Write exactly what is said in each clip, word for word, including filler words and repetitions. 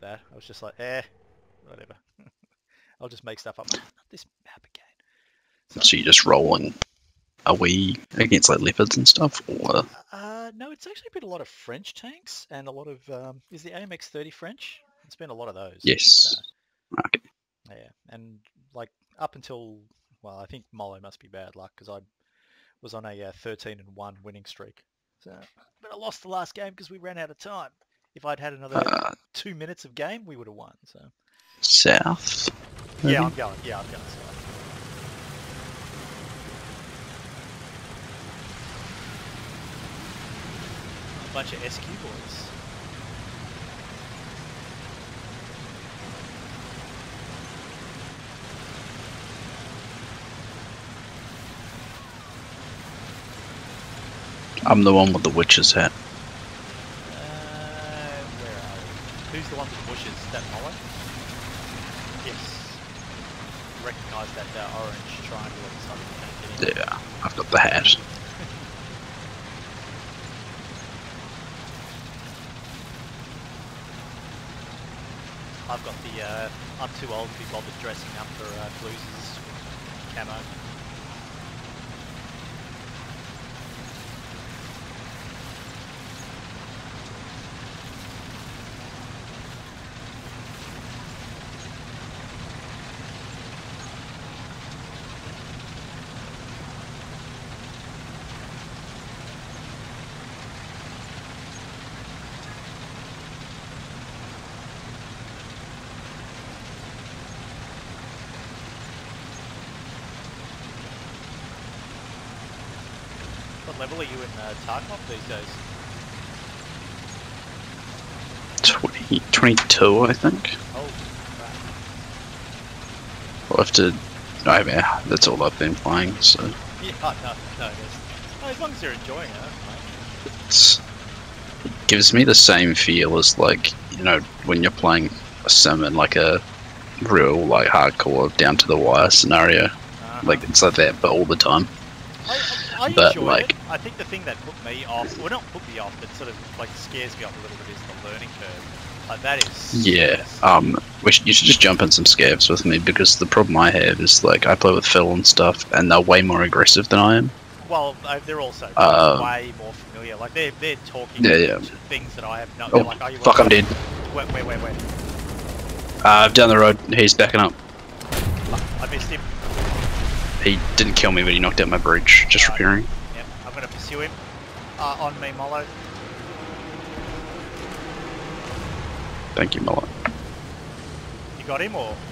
that. I was just like, eh, whatever. I'll just make stuff up. Not this map again. So, so you're just rolling away against like leopards and stuff, or? Uh, no, it's actually been a lot of French tanks and a lot of um, is the A M X thirty French? It's been a lot of those. Yes. So, okay. yeah, and like up until well, I think Molo must be bad luck because I was on a uh, thirteen and one winning streak. So, but I lost the last game because we ran out of time. If I'd had another Uh, two minutes of game, we would have won. So. South. Maybe? Yeah, I'm going. Yeah, I'm going south. A bunch of S Q boys. I'm the one with the witch's hat. Uh, where are we? Who's the one with the bushes? That Molo? Yes. Recognise that uh, orange triangle at the side of the tank. Yeah, I've got the hat. I've got the, uh, I'm too old to be bothered dressing up for uh, Blues' camo. What level are you in uh, Tarkov these days? twenty, twenty-two, I think. Oh, right. I'll have to... I mean, that's all I've been playing, so... Yeah, no, no, it is. No, as long as you're enjoying it, mate. It's, it gives me the same feel as, like, you know, when you're playing a sim in, like, a real, like, hardcore, down-to-the-wire scenario. Uh-huh. Like, it's like that, but all the time. I, I, I But, enjoy like- it. I think the thing that put me off, well not put me off, but sort of like scares me off a little bit is the learning curve. Like that is... Yeah, um, we should, you should just jump in some scavs with me, because the problem I have is, like, I play with Phil and stuff, and they're way more aggressive than I am. Well, uh, they're also Uh, way more familiar. Like they're they're talking Yeah, yeah. to things that I have no. Oh, They're like, are you fuck, I'm dead. Where, where, where, where? Uh, down the road, he's backing up. I missed him. He didn't kill me, but he knocked out my bridge, just Alright. repairing. Yep, I'm gonna pursue him. Uh, on me, Molo. Thank you, Mullet. You got him or?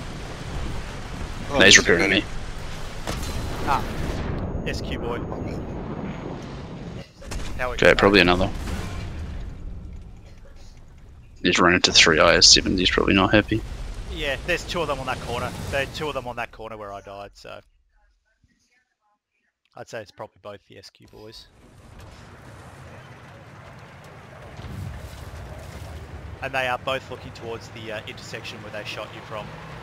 No, he's repairing me. Ah, S Q boy. How Okay, probably another. He's run into three I S sevens, he's probably not happy. Yeah, there's two of them on that corner. There's two of them on that corner where I died, so I'd say it's probably both the S Q boys. And they are both looking towards the uh, intersection where they shot you from.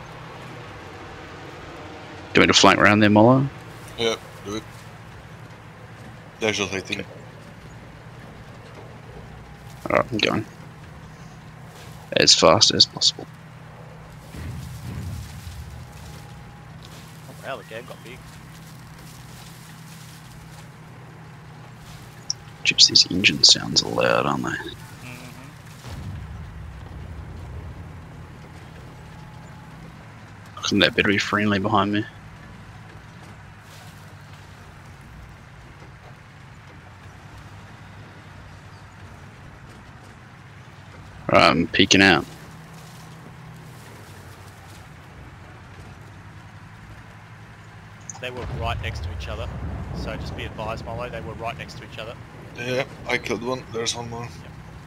Do you want me to flank around there, Molo? Yeah, do it. There's just waiting. Alright, I'm going. As fast as possible. Oh wow, the game got big. Jeez, these engine sounds are loud, aren't they? Mm-hmm. Couldn't that better be friendly behind me? Right, I'm peeking out. They were right next to each other, so just be advised, Molo, they were right next to each other. Yeah, I killed one. There's one more.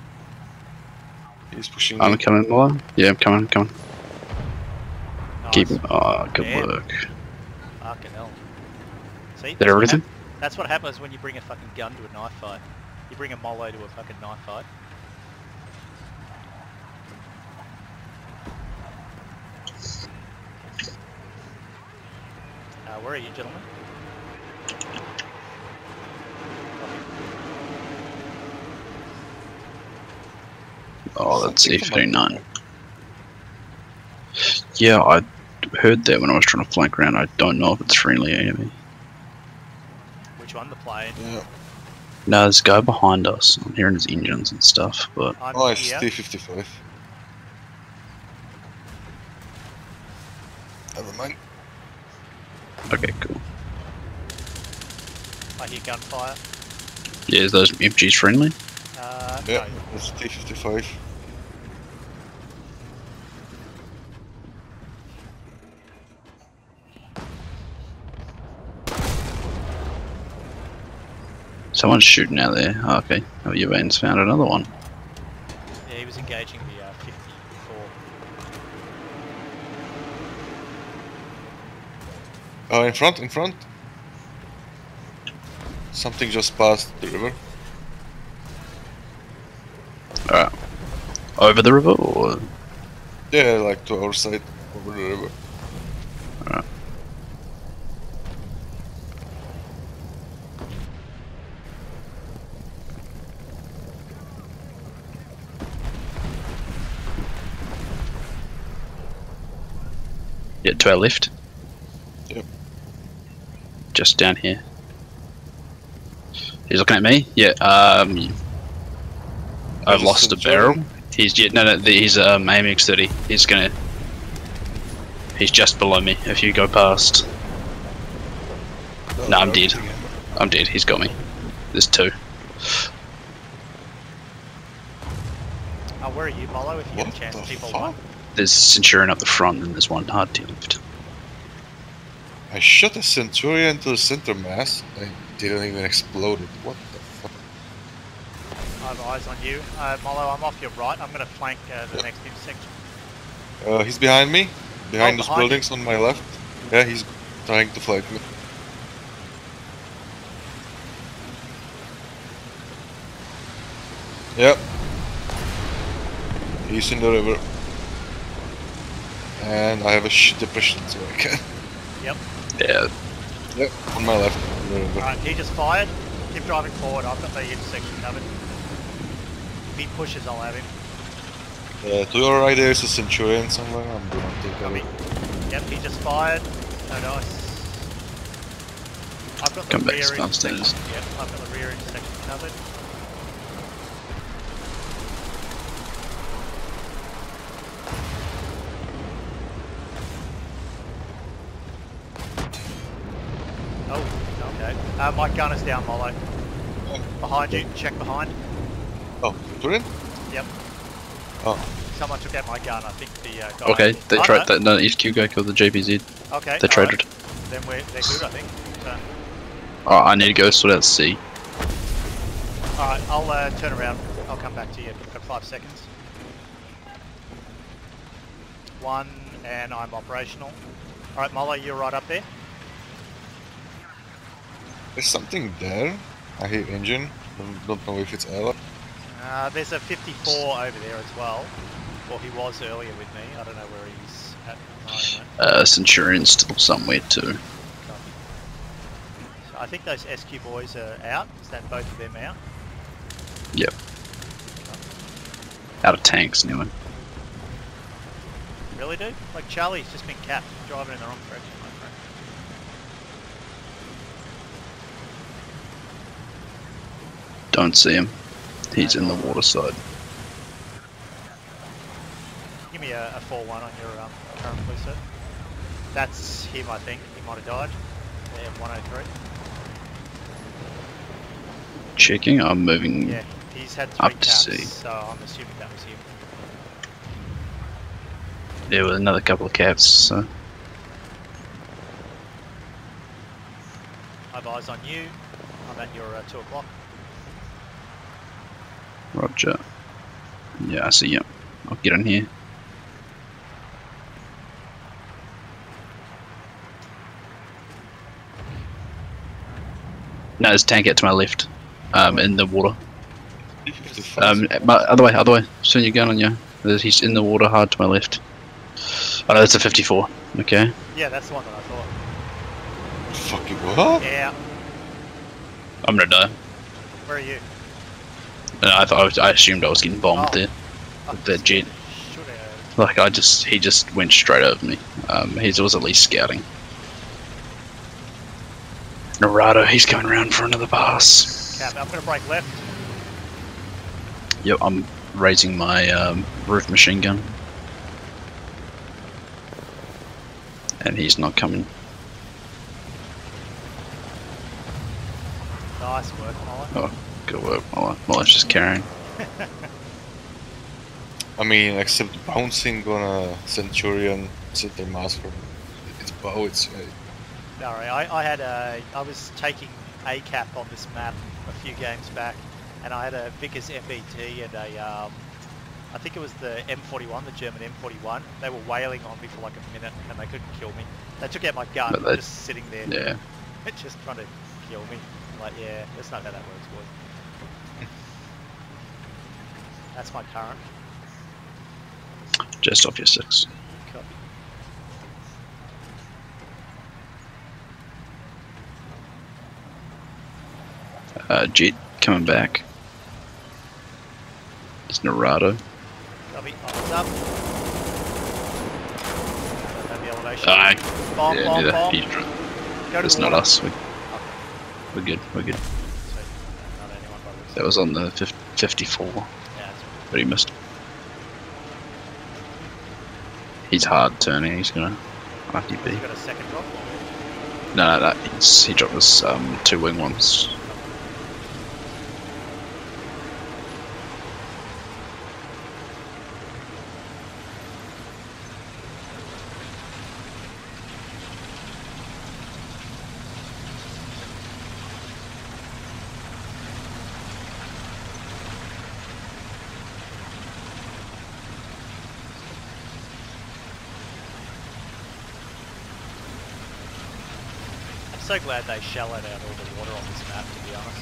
He's pushing I'm me. coming, Molo. Yeah, I'm coming, I'm coming. Nice. Keep him. Oh, good Damn. work. Fucking hell. See, That that's what, everything? hap that's what happens when you bring a fucking gun to a knife fight. You bring a Molo to a fucking knife fight. Uh, where are you, gentlemen? Oh, that's E fifty-nine. Yeah, I heard that when I was trying to flank around. I don't know if it's friendly enemy. Which one? The plane? Yeah. No, there's a guy behind us. I'm hearing his engines and stuff, but I'm Oh, it's here. T fifty-five. Never mind. okay, cool. I hear gunfire. Yeah, is those M Gs friendly? Uh, Yeah, no. it's T fifty-five. Someone's shooting out there. Oh, okay. Oh, your van's found another one. Yeah, he was engaging the uh, fifty-four. Oh, in front, in front. Something just passed the river. Alright. Over the river or? Yeah, like to our side, over the river. Alright. Yeah, to our left. Yep. Just down here. He's looking at me. Yeah. Um. I've There's a lost a Centurion. barrel. He's yeah, no no. He's um aiming thirty. He's gonna. He's just below me. If you go past. No, I'm dead. I'm dead. He's got me. There's two. Oh, where are you, Molo? If you get What a chance, the people fuck? one. There's Centurion up the front, and there's one hard to left. I shot a Centurion to the center mass. I didn't even explode it. What the fuck? I have eyes on you. Uh, Molo, I'm off your right. I'm going to flank uh, the Yep. next intersection. Uh, he's behind me. Behind Oh, those behind you. buildings on my left. Yeah, he's trying to flank me. Yep. He's in the river. And I have a shit depression, so I can. Yep. Yeah. Yep, on my left. On the river. Alright, he just fired. Keep driving forward. I've got the intersection covered. If he pushes, I'll have him. Uh, to your right there is a Centurion somewhere. I'm gonna take a Copy. look. Yep, he just fired. No dice. I've got the Come back rear intersection. downstairs. Yep, I've got the rear intersection covered. Oh, okay. Uh, my gun is down, Molo. Behind you. Check behind. Oh, Centurion? Yep. Oh, Someone took out my gun. I think the uh, guy. Okay. They Oh, tried no. that. No, H Q guy killed the J P Z. Okay. They alright. traded. Then we're they're good, I think. So, Oh, I need to go sort out C. all right, I'll uh, turn around. I'll come back to you for five seconds. One, and I'm operational. All right, Molo, you're right up there. there's something there. I hear engine. Don't- Don't know if it's Ella. Uh, there's a fifty-four over there as well. Well, he was earlier with me. I don't know where he's at the moment. Uh, Centurion's still somewhere too. So I think those S Q boys are out. Is that both of them out? Yep. Out of tanks, anyway. Really, dude? Like Charlie's just been capped, driving in the wrong direction, my friend. Don't see him. He's in the water side. Give me a, a four one on your um, current blue set. That's him, I think. He might have died. Yeah, one oh three. Checking. I'm moving. Yeah, he's had three Up to caps, sea. so I'm assuming that was him. Yeah, with another couple of caps. So I have eyes on you. I'm at your uh, two o'clock. Roger. Yeah, I see you. I'll get in here. No, there's a tank out to my left. Um, in the water. Um, my, other way, other way. Turn your gun on you. There's, he's in the water hard to my left. Oh no, that's a fifty-four. Okay. Yeah, that's the one that I thought. Fucking what? Yeah. I'm gonna die. Where are you? No, I thought I, was, I assumed I was getting bombed Oh. there. I With that jet. Should have. Like I just, he just went straight over me. Um, he was at least scouting. Narado, he's going around for another pass. Cap, I'm going to break left. Yep, I'm raising my um, roof machine gun. And he's not coming. Nice work, Molly. Oh, good work, Mola. Mola's just carrying. I mean, except bouncing on a Centurion center mass from its bow, it's. Uh, No, I, I had a, I was taking A cap on this map a few games back, and I had a Vickers F E T and a, um, I think it was the M forty-one, the German M forty-one. They were wailing on me for like a minute, and they couldn't kill me. They took out my gun, But they- just sitting there, Yeah. just trying to kill me. I'm like, yeah, that's not how that works, boys. That's my current. Just off your six. Copy. Uh, Jet coming back. It's Narado. Copy. Arms up. Don't have the elevation. Aye. Bomb, Yeah, bomb, do that. bomb. He's dr- Go to It's the not water. us. We, Okay. we're good. We're good. So, not anyone by the That was on the fif- fifty-four, Yeah, that's but he missed. He's hard turning. He's gonna R T Has B. he got a second drop? No, no, no. He's, he dropped us um, two wing ones. I'm so glad they shallowed out all the water on this map, to be honest.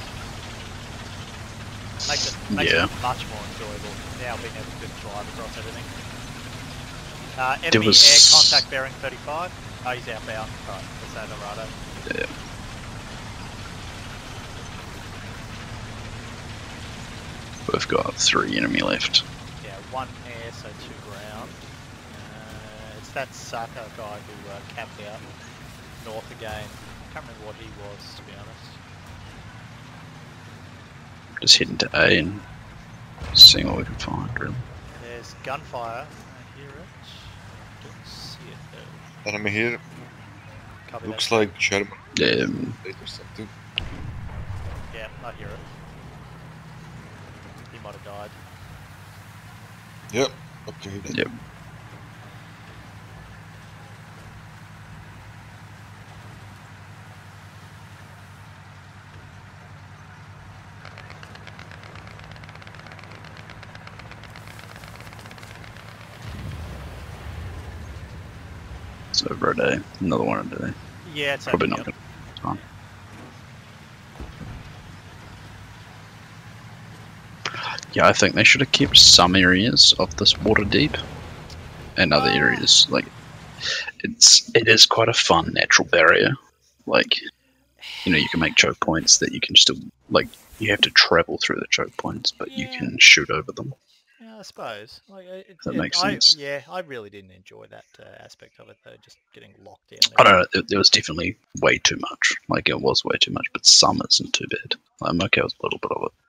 Makes it, makes Yeah. it much more enjoyable now being able to drive across everything. Uh, There enemy was- air contact bearing thirty-five. Oh, he's outbound. Right, that's that Dorado. Yeah. We've got three enemy left. Yeah, one air, so two ground. Uh, it's that Saka guy who uh, capped out north again. I can't remember what he was, to be honest. Just heading to A and seeing what we can find, really. There's gunfire. I hear it. Don't see it though. enemy here Copy looks that. like German Um, or something. Yeah, I hear it. He might have died. Yep. Okay. Then. yep. It's over a day. Another one a day. Yeah, it's Probably over, not yep. going to Yeah, I think they should have kept some areas of this water deep, and other Ah. areas like it's it is quite a fun natural barrier. Like, you know, you can make choke points that you can still like. You have to travel through the choke points, but you Yeah. can shoot over them. Yeah, I suppose. Like, it, That it- makes I, sense. Yeah, I really didn't enjoy that uh, aspect of it though, just getting locked down. I there. don't know. There, there was definitely way too much. Like it was way too much, but some isn't too bad. I'm okay with a little bit of it.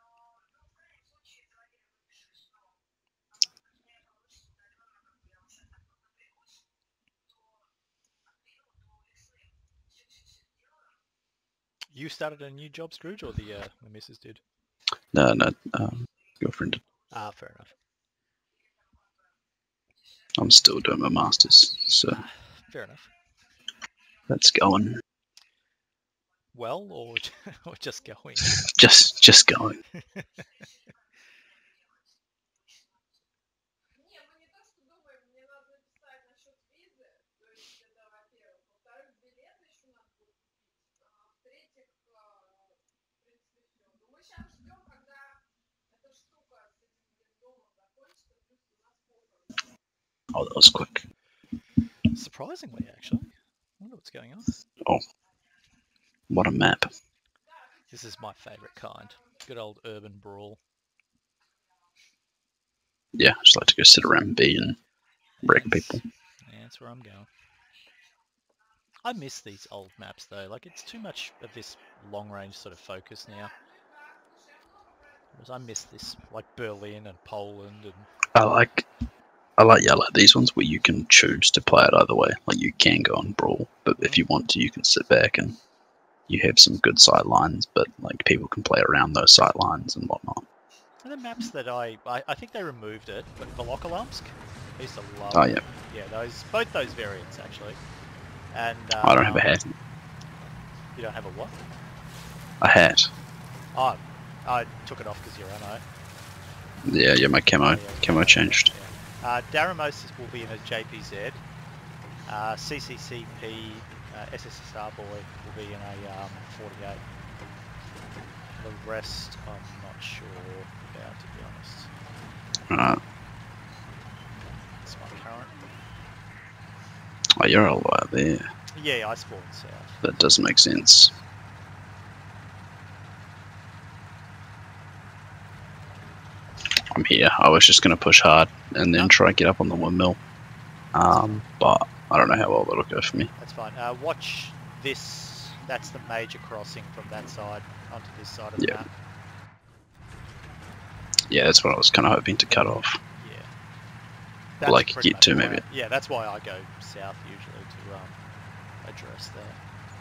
You started a new job, Scrooge, or the uh, the missus did? No, no. Um, girlfriend. Ah, fair enough. I'm still doing my masters, so Fair enough. that's going. Well, or or just going. Just, just going. Не, мы не то что думаем, мне надо написать насчет визы, то есть это во-первых. Во-вторых, билеты еще надо будет купить. А в-третьих, а, в принципе, все. Но мы сейчас ждем, когда эта штука с этим домом закончится, плюс у нас похороны. Oh, that was quick. Surprisingly, actually. I wonder what's going on. What a map. This is my favourite kind. Good old urban brawl. Yeah, I just like to go sit around B and wrecking That's- people. Yeah, that's where I'm going. I miss these old maps though. Like it's too much of this long range sort of focus now. Whereas I miss this like Berlin and Poland and I like, I like, yeah, I like these ones where you can choose to play it either way. Like you can go and brawl, but if Mhm. you want to, you can sit back and you have some good sight lines. But like people can play around those sight lines and whatnot. and the maps that I, I I think they removed it, but Volokholamsk, I used to love. Oh yeah, Yeah, those both those variants actually. And um, I don't have a hat. You don't have a what? A hat. Oh, I took it off because you're on it. Yeah, yeah, my camo, Oh, yeah, camo changed. Yeah. Uh, Daramos will be in a J P Z. Uh, C C C P uh, S S S R boy will be in a um, forty-eight. The rest I'm not sure about, to be honest. Alright. It's my current. Oh, you're all the way up there. Yeah, I spawned south. That doesn't make sense. I'm here. I was just going to push hard and then No. try and get up on the windmill. Um, but I don't know how well that'll go for me. That's fine. Uh, watch this. That's the major crossing from that side onto this side of the Yeah. map. Yeah, that's what I was kind of hoping to cut off. Yeah. Or, like, pretty get much to, why- maybe. Yeah, that's why I go south usually to um, address that.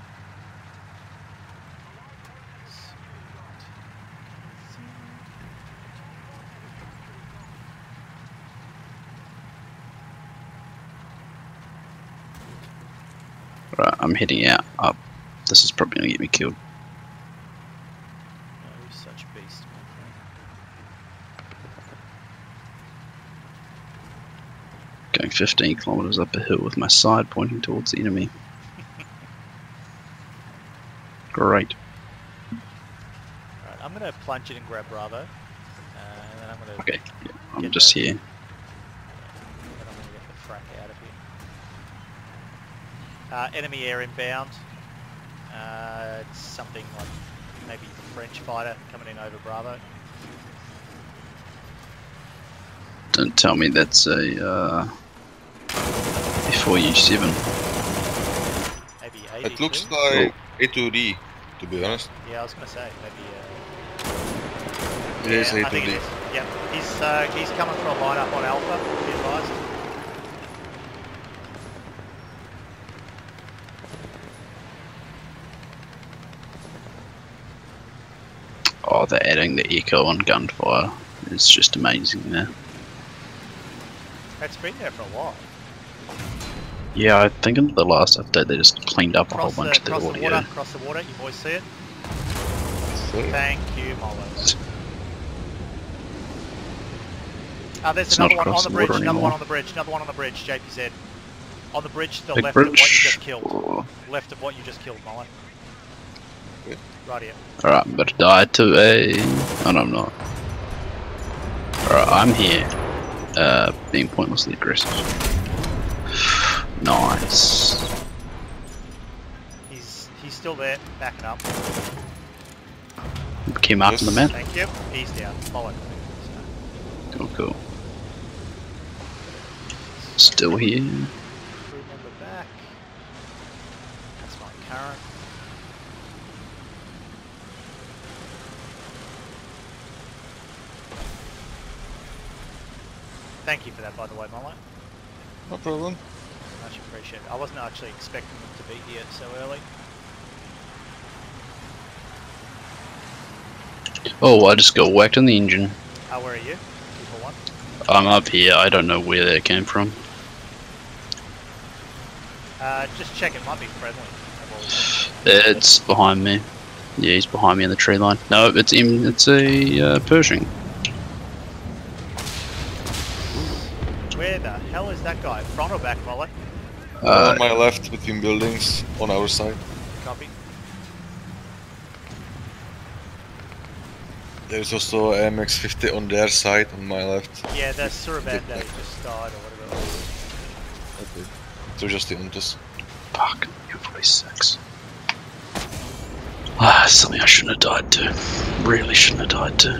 Right, I'm heading out up. This is probably going to get me killed. No such beast, my friend. Going fifteen kilometers up a hill with my side pointing towards the enemy. Great. Alright, I'm going to plunge it and grab Bravo. Uh, and then I'm going to Okay, yeah, I'm Get just that. here. then I'm going to get the frack out of here. Uh, enemy air inbound. Uh, it's something like maybe French fighter coming in over Bravo. Don't tell me that's a uh, before U seven. Maybe eighty. It looks like A two D, to be honest. Yeah, I was going to say maybe. Uh, It yeah, is I A two think it D. is. Yep, he's uh, he's coming for a lineup on Alpha. Be advised. Oh, they're adding the echo on gunfire. It's just amazing there. It's been there for a while. Yeah, I think in the last update they just cleaned up a whole Cross the, bunch of the cross the audio. water. Cross the water. You boys see it? So, Thank you, Molo. Uh, there's It's another not one on across the the bridge, water another one anymore. on the bridge, another one on the bridge, J P Z. On the bridge to the Big left of what you bridge. just killed. Oh, Left of what you just killed, Molo. Good. Right here. Alright, I'm about to die to a... Oh no, I'm not. Alright, I'm here. Uh, being pointlessly aggressive. Nice. He's he's still there, backing up. Came up on the Yes. map. Thank you. He's down. Follow. Cool, cool. Still here. Crew member back. That's my current. Thank you for that, by the way, Molo. no problem. Much appreciated. I wasn't actually expecting them to be here so early. Oh, I just got whacked in the engine. Uh, where are you? Two for one. I'm up here. I don't know where that came from. Uh, just check. It might be friendly. Well, It's behind me. Yeah, he's behind me in the tree line. No, it's him. It's a uh, Pershing. where the hell is that guy? Front or back, Molly? Uh, on my left, between buildings, on our side. Copy. There's also M X fifty on their side, on my left. Yeah, that's Suraband Did that like- just died or whatever it was. Okay. So just the Untus. Fuck, your voice sucks. Ah, something I shouldn't have died to. Really shouldn't have died to.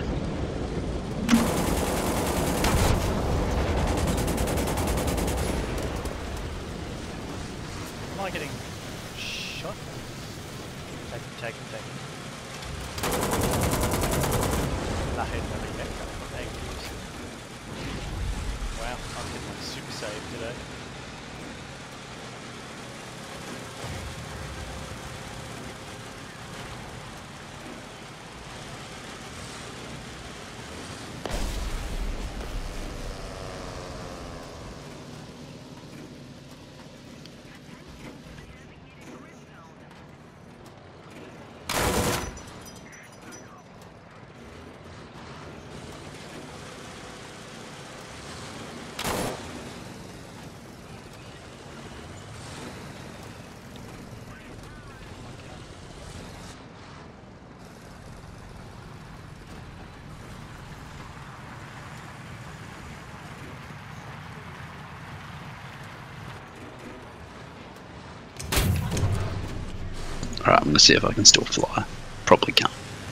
Alright, I'm gonna see if I can still fly. Probably can't.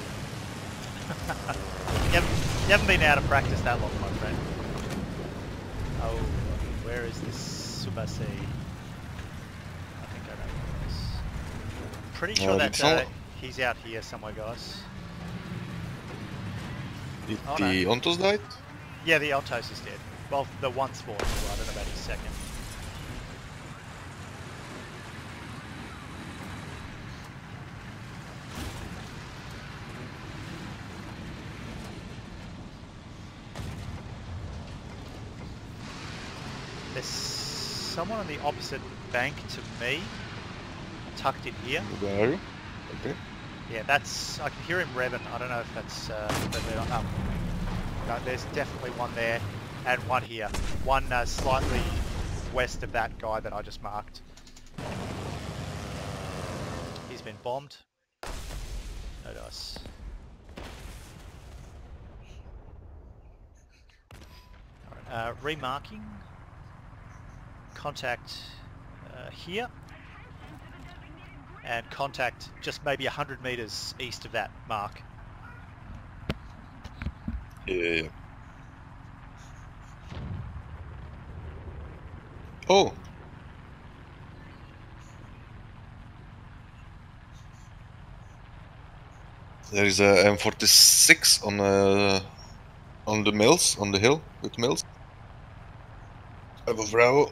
You haven't, you haven't been out of practice that long, my friend. Oh, where is this Subasi? I think I know where it is. Pretty sure Uh, that did someone- uh, he's out here somewhere, guys. Did Oh, the Ontos died? Yeah, the Altos is dead. Well, the one spawn, well, I don't know about his second. There's someone on the opposite bank to me, tucked in here. Where are you? Okay. Yeah, that's, I can hear him revving. I don't know if that's, uh, but they're not, um, no, there's definitely one there, and one here. One uh, slightly west of that guy that I just marked. He's been bombed. No dice. Alright, uh, remarking. Contact uh, here. And contact just maybe one hundred meters east of that mark. Yeah, yeah, yeah. Oh! There is a M forty-six on uh, on the mills, on the hill with mills. Above Bravo.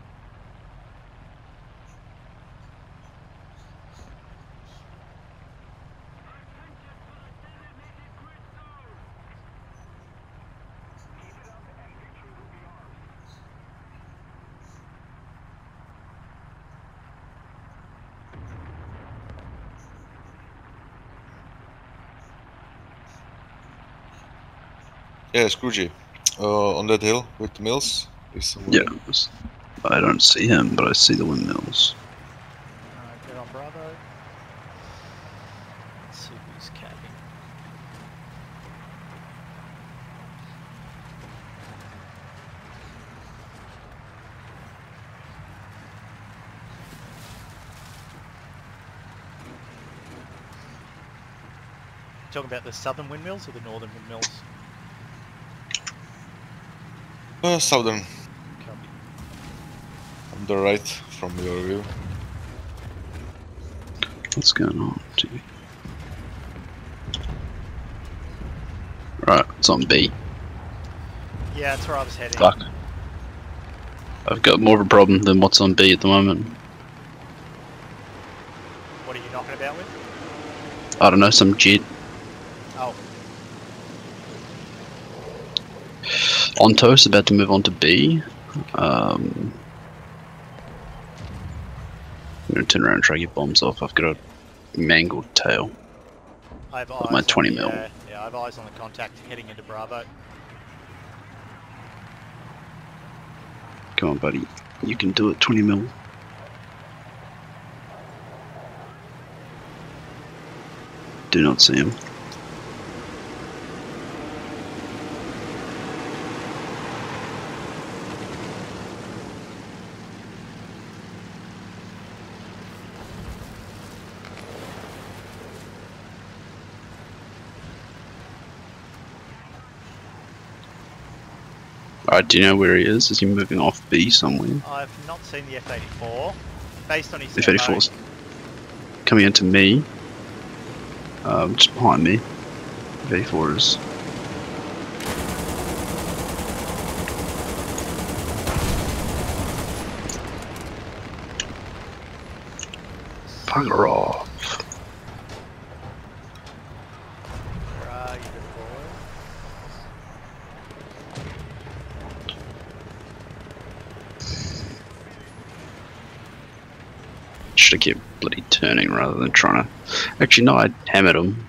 Yeah, Scrooge. Uh, on that hill with the mills. Is someone Yeah, there. I don't see him, but I see the windmills. Alright, get on Bravo. Let's see who's capping. Talking about the southern windmills or the northern windmills? Uh, southern, Copy. on the right from your view. What's going on? Gee. Right, it's on B. Yeah, that's where I was heading. Fuck. I've got more of a problem than what's on B at the moment. What are you knocking about with? I don't know, some jet. Oh, Ontos about to move on to B. Um, I'm gonna turn around and try to get bombs off. I've got a mangled tail. I have With eyes my on twenty the, mil. Uh, yeah, I have eyes on the contact heading into Bravo. Come on, buddy. You can do it, twenty mil. Do not see him. Alright, do you know where he is? Is he moving off B somewhere? I've not seen the F eighty-four. Based on his F eighty-four's coming into me. Um, just behind me. F eighty-four is. Bugger off. Where are you, good boy? Should have kept bloody turning rather than trying to. Actually, no, I hammered him.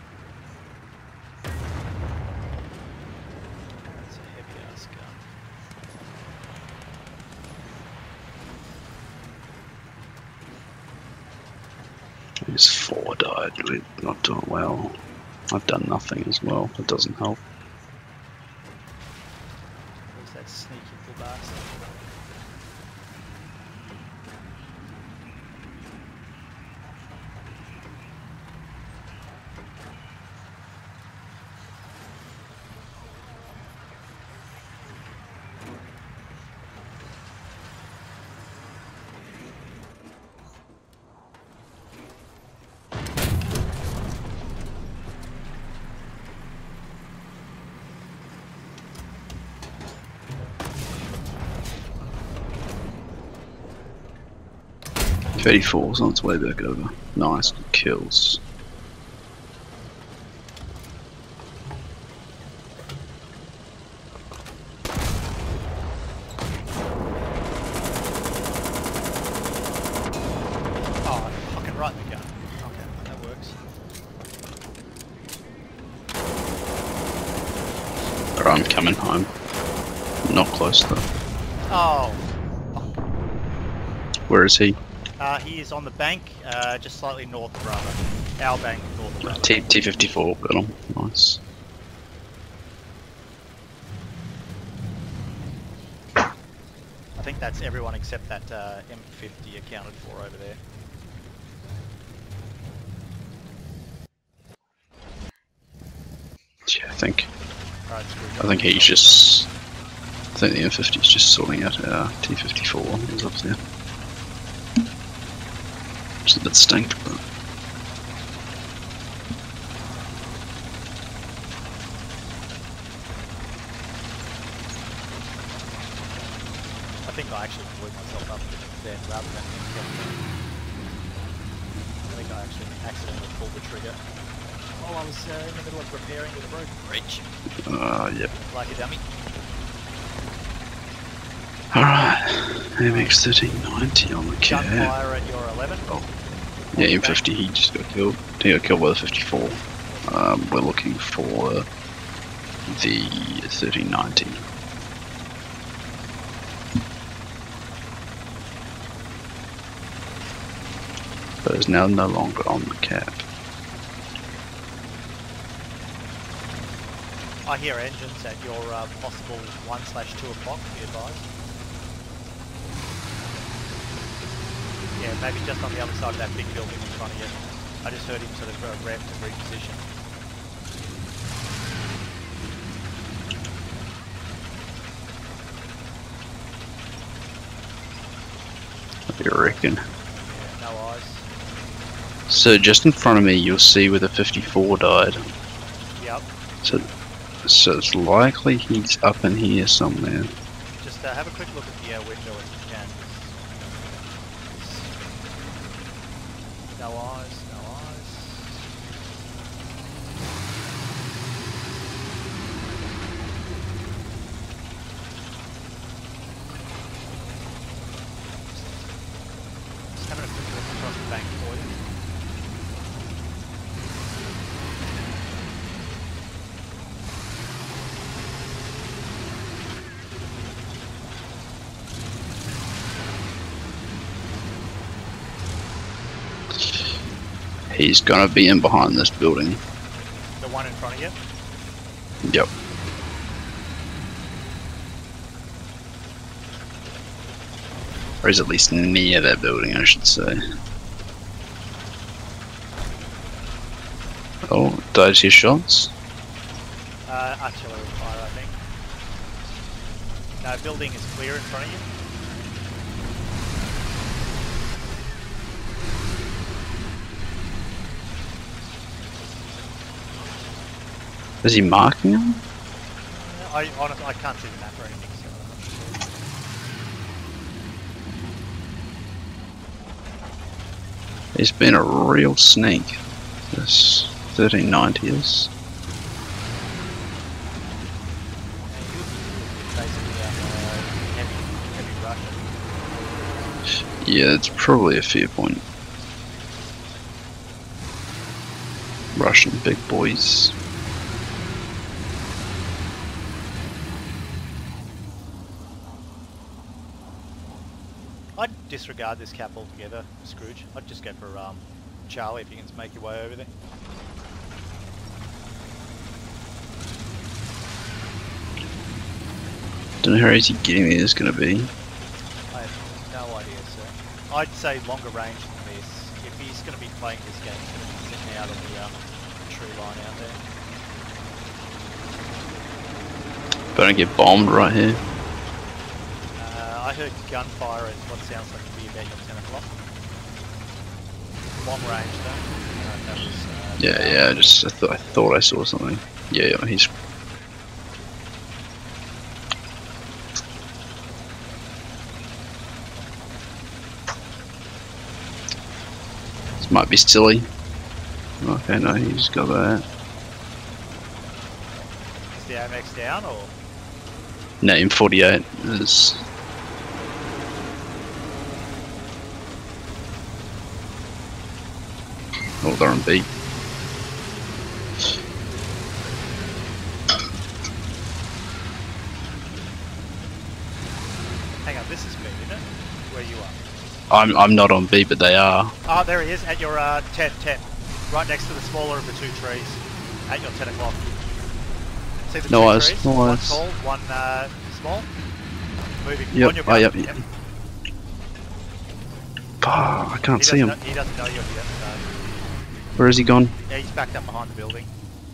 That's a heavy ass gun. His four died. We're not doing well. I've done nothing as well. It doesn't help. Where's that sneaky little bastard? eighty-four's on its way back over. Nice, good kills. Oh, fucking right in the gun. Okay, that works. Alright, I'm coming home. Not close though. Oh, Where is he? uh, he is on the bank, uh, just slightly north of Bravo. Our bank, north of Bravo. T T fifty-four, got him. Nice. I think that's everyone except that uh, M fifty accounted for over there. Yeah, I think. Alright, screw I think he's just. I think the M fifty is just sorting out our T fifty-four. He's up there. It's a bit stink, but. I think I actually blew myself up then rather than him killing me. I think I actually accidentally pulled the trigger while I was uh, in the middle of repairing with a broken bridge. Uh, yep. Like a dummy. Alright. M X thirteen ninety on the cat. Gunfire at your eleven. Oh. Yeah, M fifty, he just got killed. He got killed by the fifty-four. Um, we're looking for the thirteen ninety. But is now no longer on the cap. I hear engines at your uh, possible one slash two o'clock, be advised. Yeah, maybe just on the other side of that big building in front of you. I just heard him sort of uh, ramp and reposition. What do you reckon? Yeah, no eyes. So just in front of me, you'll see where the fifty-four died. Yep. So, so it's likely he's up in here somewhere. Just uh, have a quick look at the uh, window if you can. No eyes, no eyes. Just having a quick look across the bank for you. He's gonna be in behind this building. The one in front of you? Yep. Or he's at least near that building, I should say. Oh, dodge his shots. Uh, artillery fire, I think. No, building is clear in front of you. Is he marking him? Uh, I honestly, I can't see the map or anything, so I'm not sure. He's been a real snake. This thirteen ninety is. Basically, um, uh, heavy, heavy Russian. Yeah, it's probably a fair point. Russian big boys. I'd disregard this cap altogether, Scrooge. I'd just go for um, Charlie if you can make your way over there. Don't know how easy getting there is going to be. I have no idea, sir. I'd say longer range than this. If he's going to be playing this game, he's going to be sitting out on the um, tree line out there. But I don't get bombed right here. Uh, I heard gunfire at what sounds like to be about your ten o'clock. Long range though. Uh, that was, uh, Yeah, yeah. I just I thought I thought I saw something. Yeah, yeah. He's. Might be silly. Okay, no, he's got that. Is the A M X down or? No, M forty-eight is. Oh, they're on B. Hang on, this is B, isn't it? Where you are? I'm I'm not on B, but they are. Oh, there he is, at your uh, ten, ten. Right next to the smaller of the two trees. At your ten o'clock. See the No two eyes, trees? no One eyes. tall, one uh, small. Moving Yep. on your Oh, gun. yep. yep. Ah, I can't He see doesn't him. know, he doesn't know you're here. So. Where has he gone? Yeah, he's backed up behind the building.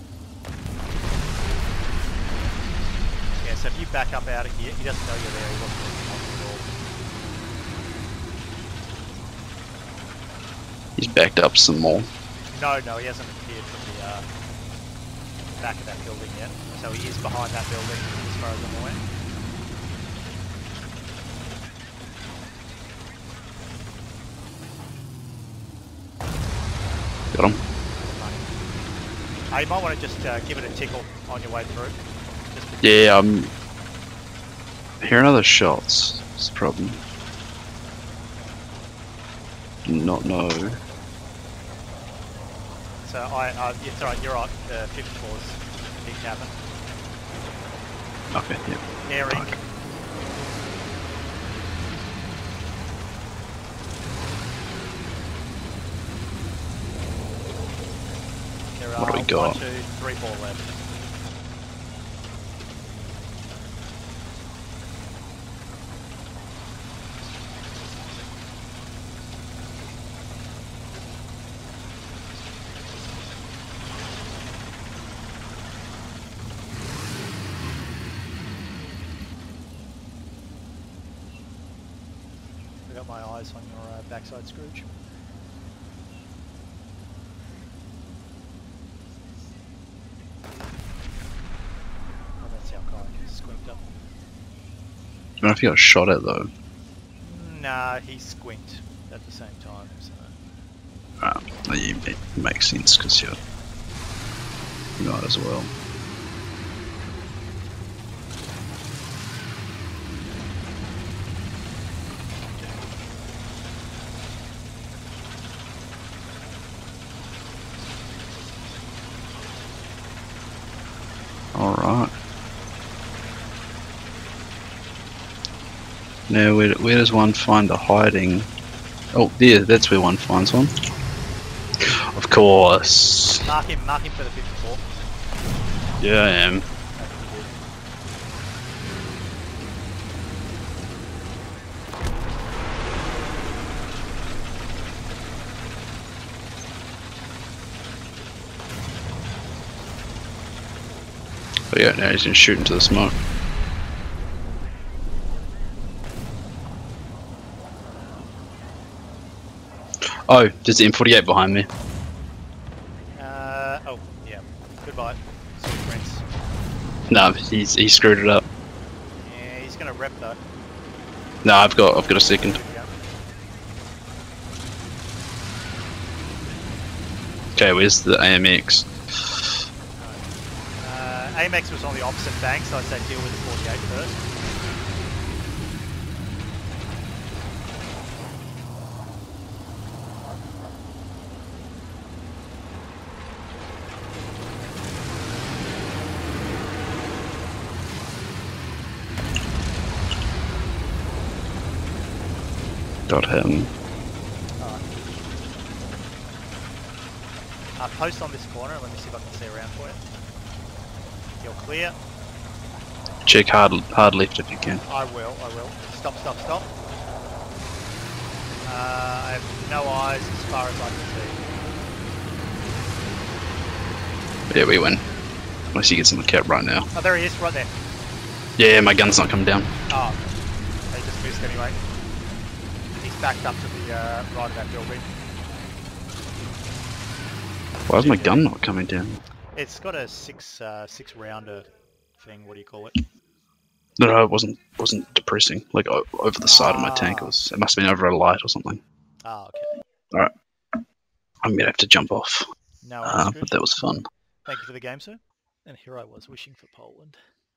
Yeah, so if you back up out of here, he doesn't know you're there. He wasn't looking at you at all. He's backed up some more. No, no, he hasn't appeared from the uh, back of that building yet. So he is behind that building, as far as I'm aware. Got him. Uh, you might want to just uh, give it a tickle on your way through. Just for Yeah, I'm hearing other shots. That's the problem. Do not know. So I, uh, it's alright, you're right. The fifty-four's big cabin. Okay, yeah. Air ink. Okay. There What are do we got? one, two, three, four left. I got my eyes on your uh, backside, Scrooge. Oh, that's our guy. He's squinked up. I don't know if he got shot at though. Nah, he squinked at the same time. So. Um, yeah, it makes sense because you're you might as well. Alright. Now, where, where does one find a hiding? Oh, there, that's where one finds one. Of course. Mark him, mark him for the fifty-four. Yeah, I am. Oh yeah, now he's gonna shoot into the smoke. Oh, there's the M forty-eight behind me. Uh, oh, yeah. Goodbye. Sweet prince. No, he's he screwed it up. Yeah, he's gonna rep though. No, I've got I've got a second. Good go. Okay, where's the A M X? Uh, A M X was on the opposite bank, so I'd say deal with the forty-eight first. Got him. Alright. Uh, post on this corner, let me see if I can see around for you. You're clear. Check hard hard left if you can. I will, I will. Stop, stop, stop. Uh, I have no eyes as far as I can see. Yeah, we win. Unless he gets in the cap right now. Oh, there he is, right there. Yeah, my gun's not coming down. Oh, he just missed anyway. He's backed up to the uh, right of that building. Why is my gun not coming down? It's got a six uh, six rounder thing. What do you call it? No, no, it wasn't wasn't depressing. Like o over the side of my tank. It Ah. was. It must have been over a light or something. Ah, okay. Alright. I'm gonna have to jump off. No, Uh, that's but good. that was fun. Thank you for the game, sir. And here I was wishing for Poland.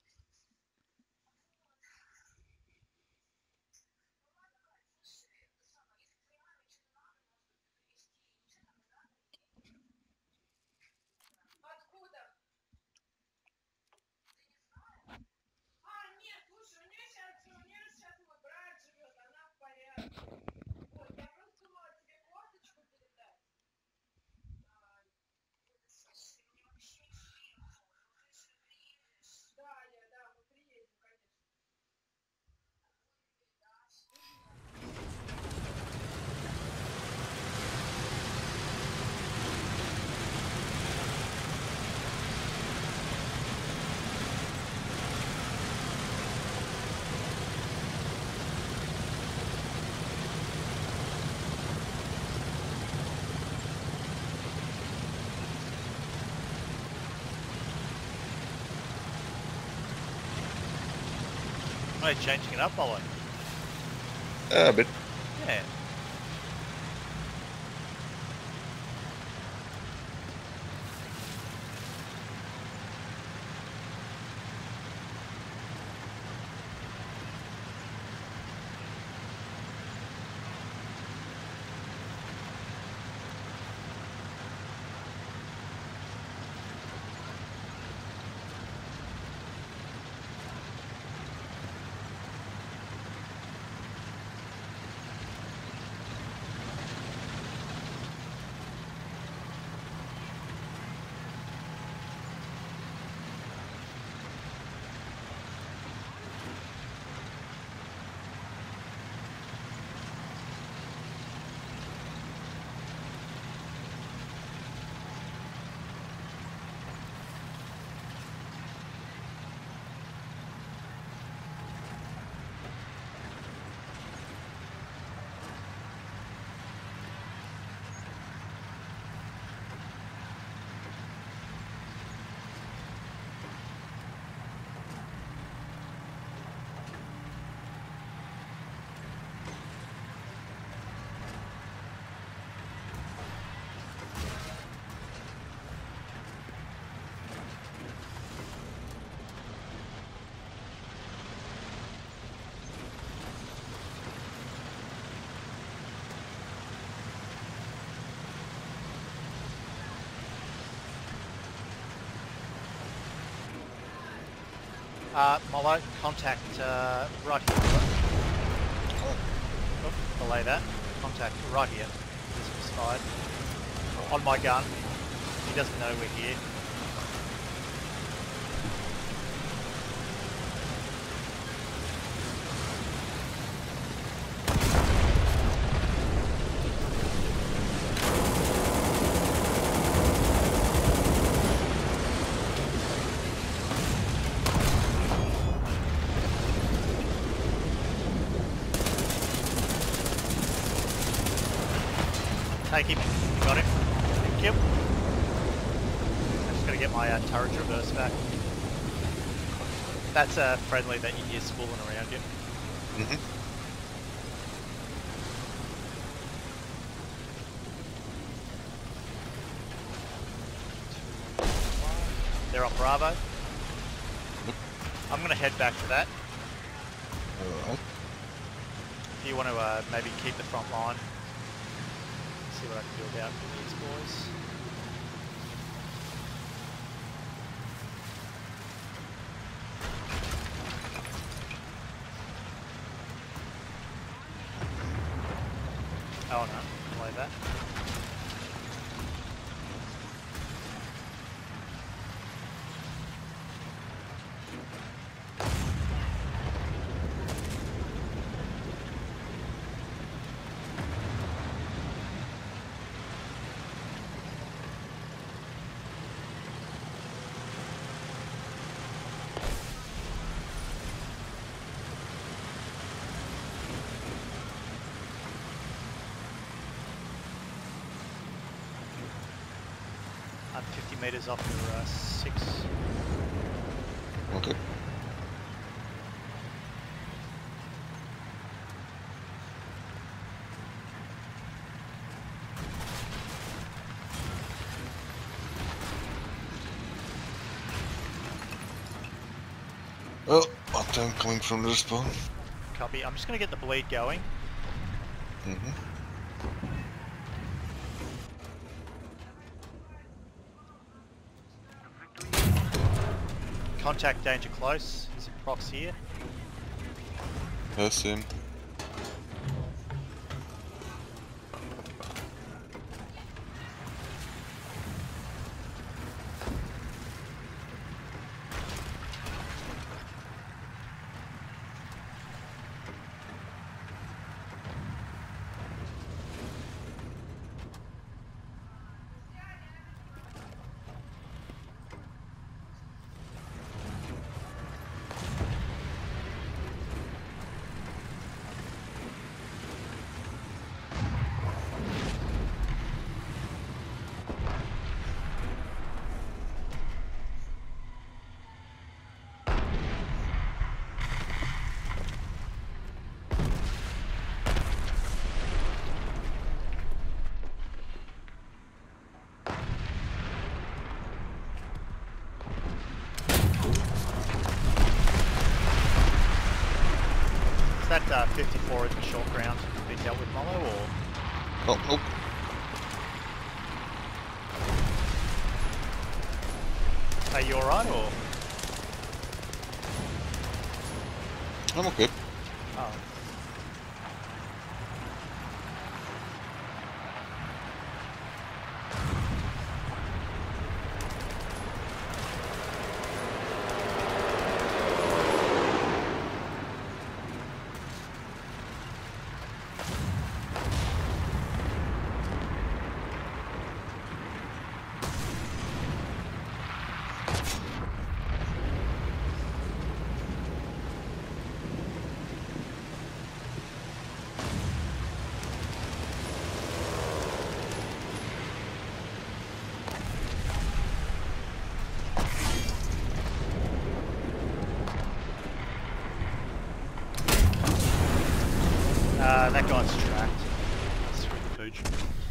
Откуда? А, нет, слушай, у нее сейчас, у нее сейчас мой брат живет, она в порядке. Вот, я просто думала тебе кофточку передать. А, да, я, да, мы приедем, конечно. Oh, you're changing it up, Ollie. Uh, a bit. Yeah. Uh, Molo, contact uh, right here. Oh, delay that. Contact right here. This side. On my gun. He doesn't know we're here. Take him. You got him. Thank you. I'm just going to get my uh, turret reverse back. That's a uh, friendly that you hear spooling around you. Mm-hmm. They're on Bravo. I'm going to head back to that. Alright. If you want to uh, maybe keep the front line. See what I can do about these boys. Oh no, play that. I'm fifty meters off your uh, six. Okay. Oh, one tank coming from the respawn. Copy. I'm just going to get the bleed going. Mm-hmm. Contact danger close. There's a prox here. That's him. Is that uh, fifty-four in the short round been dealt with, Molo, or? Oh, nope. Are you alright, or? I'm okay. Oh. Uh, that guy's tracked. That's through the pooch.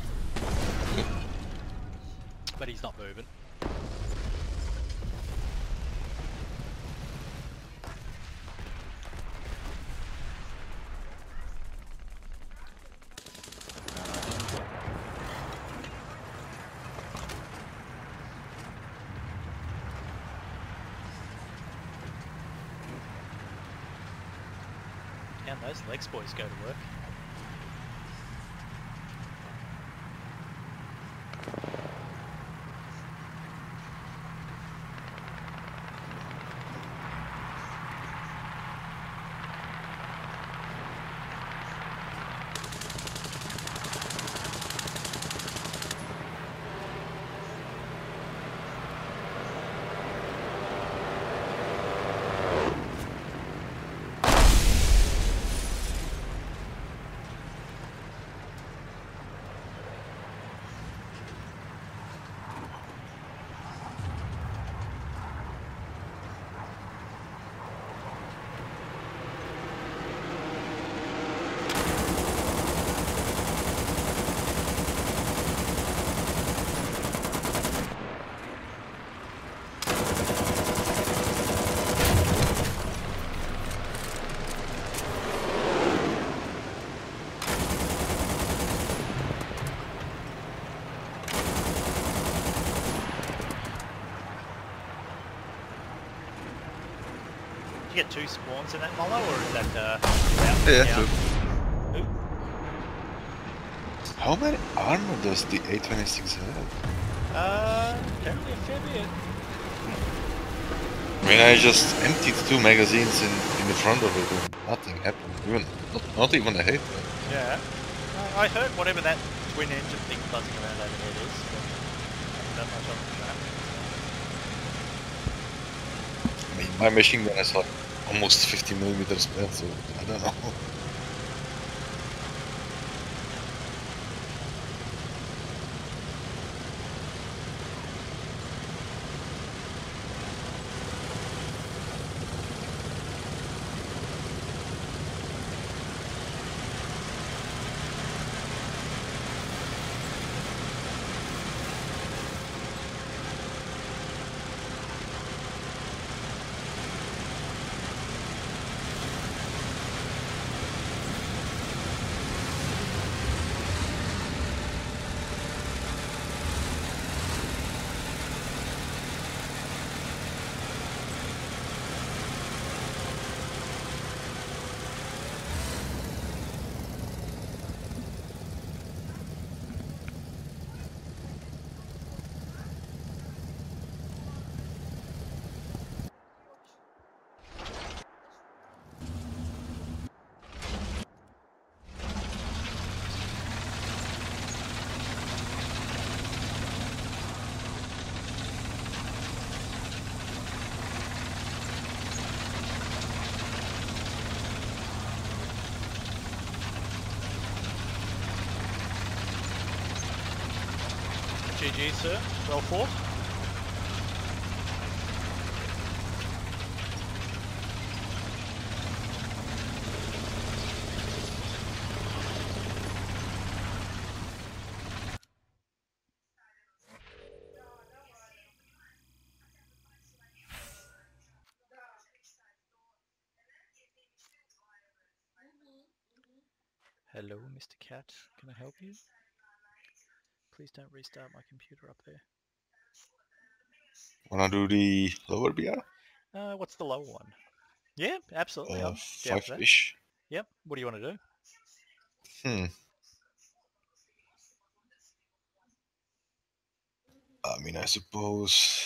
But he's not moving. Damn, those legs boys go to work. Did you get two spawns in that Molo, or is that uh, out Yeah, now? two. Ooh. How many armor does the A twenty-six have? Uh, apparently a fair bit. I mean, I just emptied two magazines in, in the front of it and nothing happened. Even, not, not even a hit. Yeah. Uh, I heard whatever that twin engine thing buzzing around overhead is, but I haven't done much on that. I mean, my machine gun is like almost fifty millimeters spread, so I don't know. G, sir. Well fought. Hello, Mister Cat. Can I help you? Please don't restart my computer up there. Wanna do the lower B R? Uh, what's the lower one? Yeah, absolutely. Uh, I'm down for that. five-ish. Yep. What do you want to do? Hmm. I mean, I suppose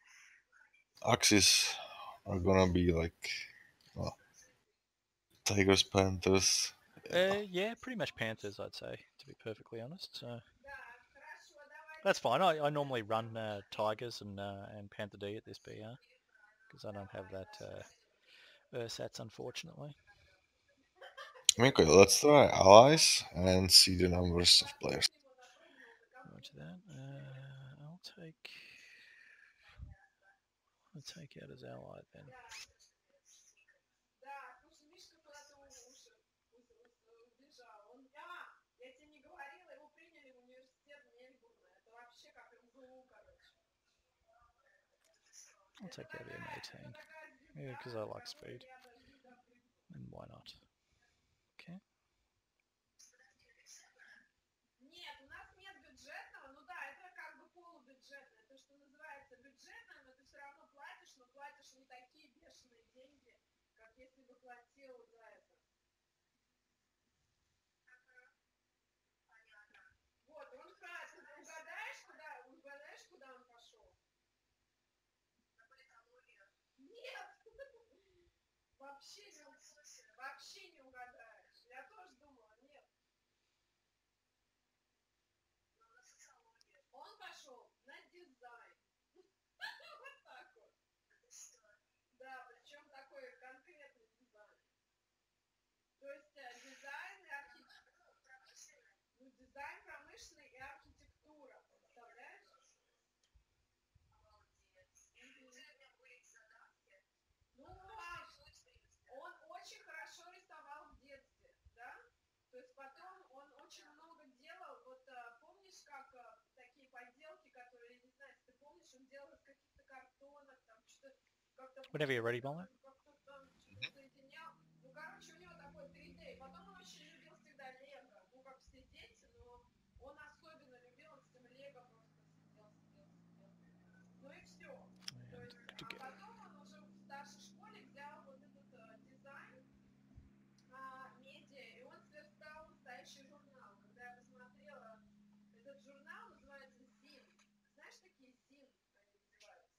axes are gonna be like, well, tigers, panthers. Uh, yeah, pretty much Panthers, I'd say, to be perfectly honest. So that's fine. I, I normally run uh, Tigers and uh, and Panther D at this B R because I don't have that uh, Ursats, unfortunately. I mean, okay, let's try allies and see the numbers of players. Roger that. Uh, I'll take I'll take out his ally then. Да, потому что Мишка куда-то у- уши у- у- убежал. Он, а, я тебе не говорила, его приняли в университет Мельбурна. Это вообще как МГУ, короче. I'll Это take out the такая, M это eighteen. такая звезда, Yeah, because I к like которой speed. я даже не допрыгну. And why not? Okay. Нет, у нас нет бюджетного. Ну да, это как бы полубюджетное. То, что называется бюджетным, но ты все равно платишь, но платишь не такие бешеные деньги, как если бы платил за это. Вот, он правильно. Ты угадаешь, куда, угадаешь, куда он пошел? Нет! Вообще не, у- вообще не угадаешь. Я тоже думала, нет. Он пошел на дизайн. Вот так вот. Да, причем такой конкретный дизайн. То есть э, дизайн и архитектура. Ну, дизайн промышленный и архитектура. Представляешь? Ну, а он очень хорошо рисовал в детстве, да? То есть потом он очень много делал. Вот а, помнишь, как а, такие поделки, которые, я не знаю, если ты помнишь, он делал из каких-то картонок, там что-то как-то Whenever you're ready, Molo. как-то там что-то соединял. Ну, короче, у него такой три дэ. И потом он очень любил всегда лего. Ну, как все дети, но он особенно любил, он с этим лего просто сидел, сидел, сидел. Ну и все. То And есть, good to а go. потом он уже в старшей школе взял вот этот э, дизайн а, медиа, и он сверстал настоящий журнал. Когда я посмотрела, этот журнал называется «Зин». Знаешь, такие «Зин» они называются?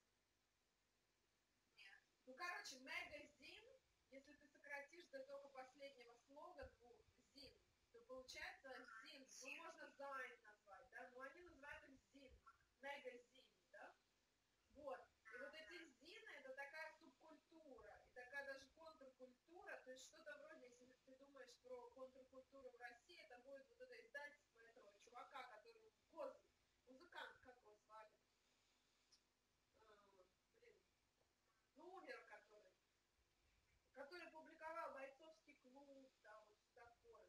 Ну, короче, «Мегазин», если ты сократишь до только последнего слога двух «Зин», то получается «Зин». Ну, можно «Зайн» назвать, да? Но они называют их «Зин», «Мегазин», да? Вот. И вот эти зины — это такая субкультура, и такая даже контркультура, то есть что-то вроде, если ты думаешь про контркультуру в России, это будет вот это издательство этого чувака, который Коз, музыкант, как его звали? А, блин, ну умер который, который публиковал «Бойцовский клуб», там вот такое.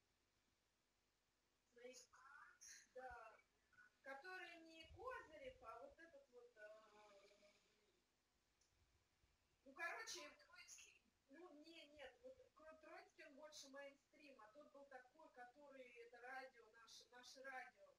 Да, который не Козырев, а вот этот вот, а, ну, короче, ну, не, нет, вот Троицкий он больше мейнстрим, а тот был такой, который, это радио, наше, наше радио.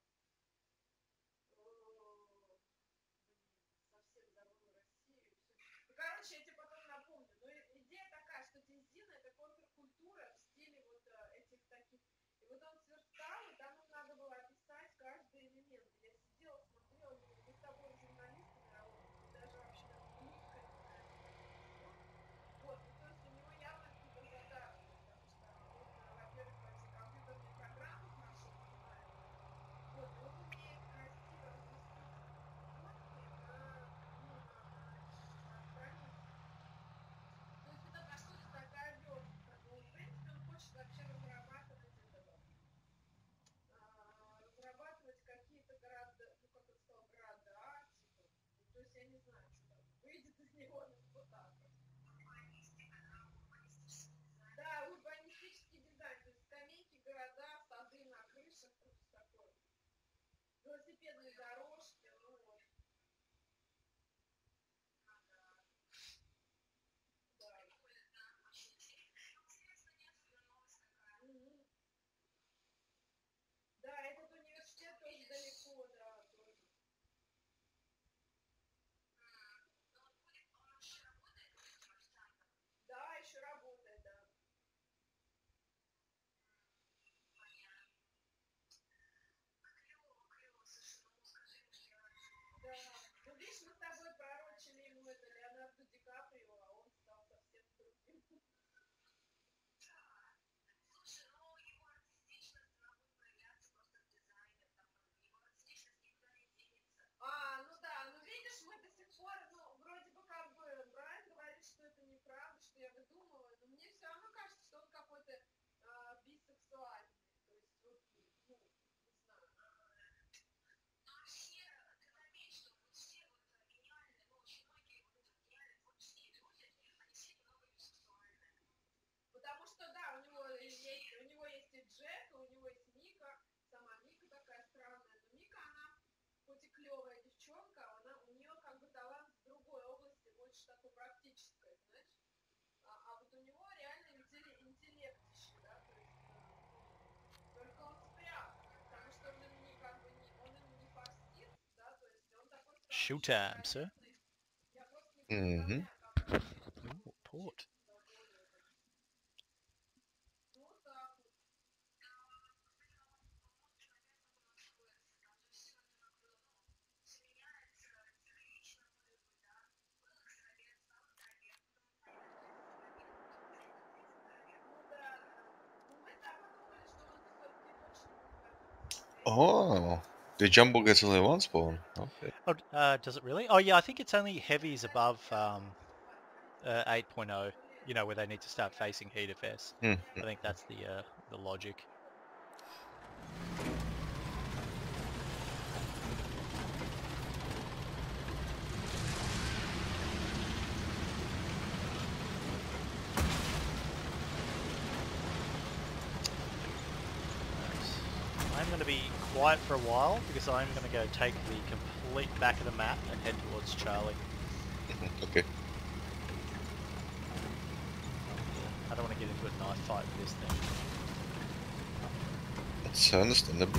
Э, Блин, совсем забыла Россию. Всё. Ну, короче, я тебе потом напомню. Но идея такая, что Тинзина — это контркультура в стиле вот э, этих таких. И вот он сверстал, и там им надо было описать каждый элемент. Я сидела, смотрела, думаю, мы с тобой журналисты мировые, нам даже вообще даже близко не нравится такое все. Вот, ну то есть у него явно какие-то задатки, потому что он, э, во-первых, эти компьютерные программы хорошо понимает, неоном, вот так вот. Да, урбанистический дизайн, то есть скамейки, города, сады на крышах, то есть такое. Велосипедные дорожки, ну вот. Да. Мгм. Да, этот университет тоже далеко, да, тоже. Да, еще работает, да. Да. Ну, видишь, мы с тобой пророчили ему это Леонардо Ди Каприо, а он стал совсем другим. А, ну да, ну видишь, мы до сих пор, ну, вроде бы как бы Брайан говорит, что это неправда, что я выдумываю, но мне все равно кажется, что он какой-то а, бисексуальный. То есть, вот, ну, не знаю. Потому что, да, у него есть, у него есть и Джек, у него есть Мика, сама Мика такая странная, но Мика, она хоть и клевая девчонка, она, у нее как бы талант в другой области, больше такой практической, знаешь. А, а вот у него реально интеллект, интеллектище, да, то есть, ну, только он спрятан, потому что он им не как бы не, он им не форсит, да, то есть он такой Showtime, sir. страшный. Я просто не Мгм. представляю, как он Ooh, port. ну, вот так вот. Ну да, да. Ну мы с тобой думали, что он все-таки точно будет как-то. Oh, the jumbo gets only one spawn. Okay. Oh, uh, does it really? Oh, yeah, I think it's only heavies above um, uh, eight point oh, you know, where they need to start facing heat F S. Hmm. I think that's the uh, the logic. I'm going to be quiet for a while because I'm going to go take the complete back of the map and head towards Charlie. Okay. I don't want to get into a knife fight with this thing. That's understandable.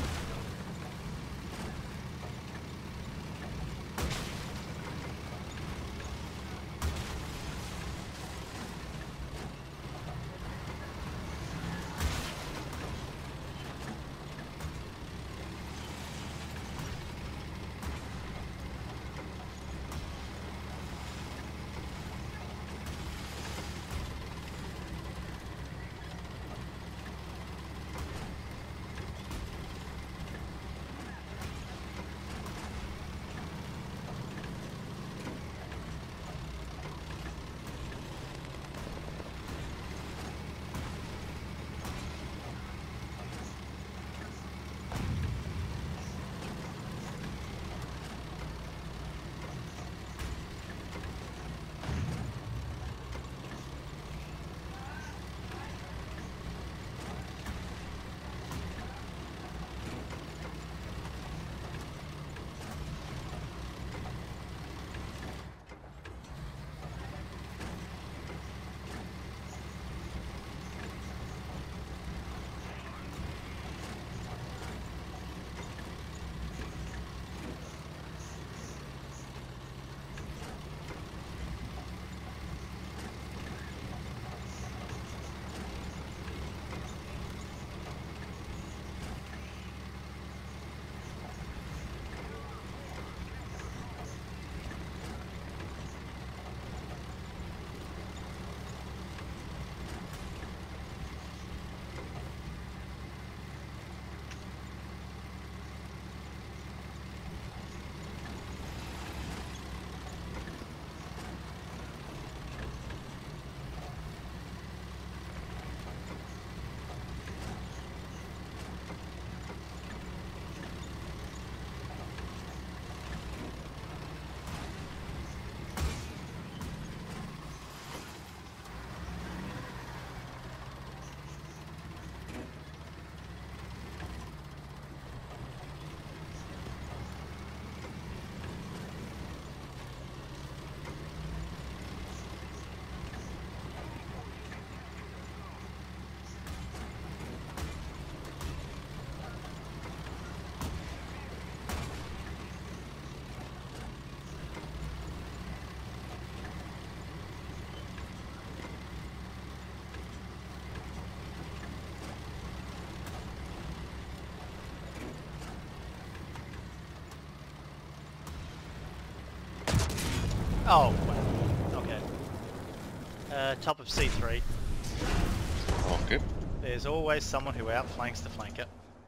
Oh, wow. Okay. Uh, top of C three. Okay. There's always someone who outflanks the flanker.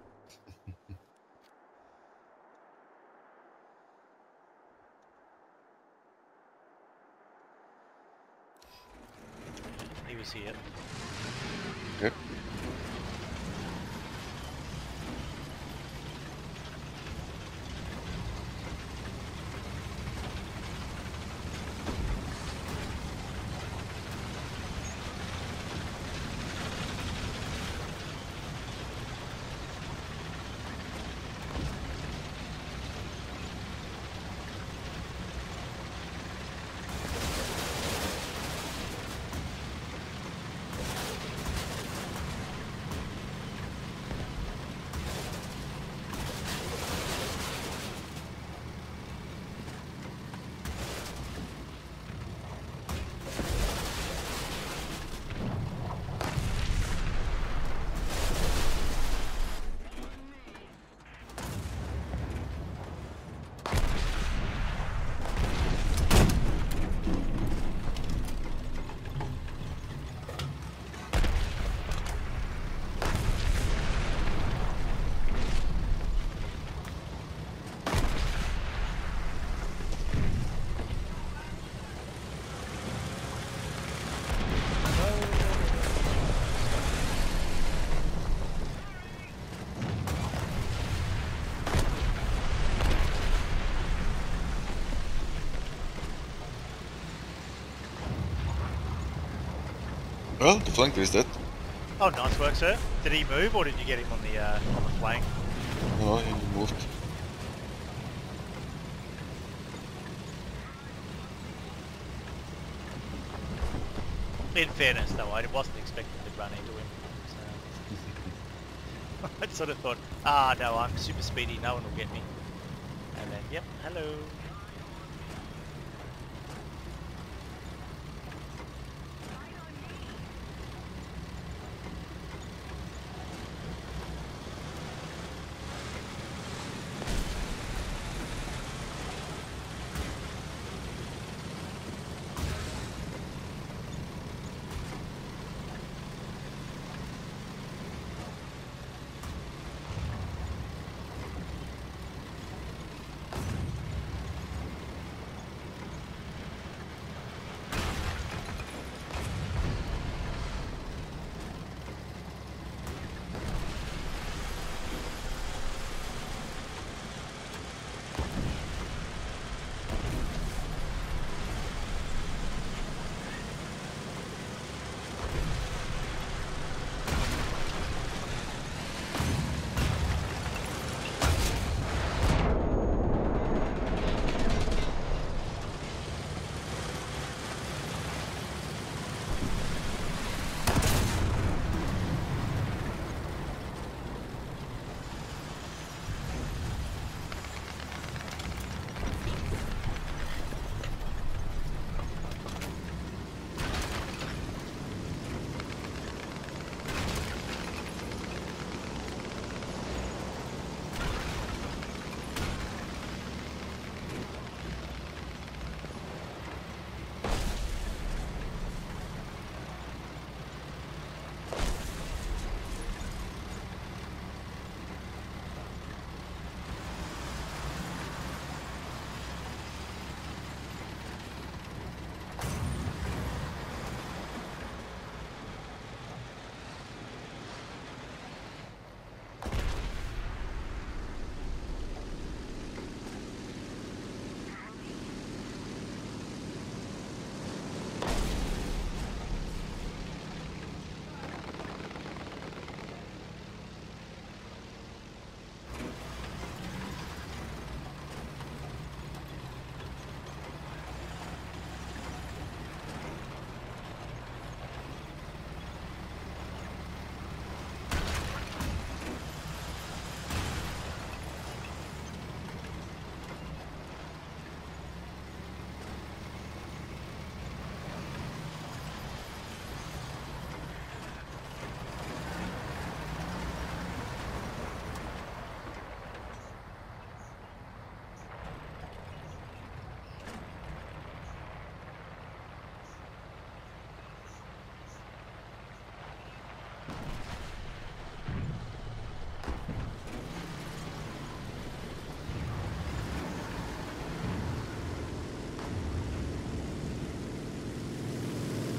He was here. Okay. Well, the flanker is dead. Oh, nice work, sir. Did he move, or did you get him on the uh, on the flank? No, he moved. In fairness, though, I wasn't expecting to run into him. So. I sort of thought, ah, no, I'm super speedy. No one will get me. And then, yep, hello.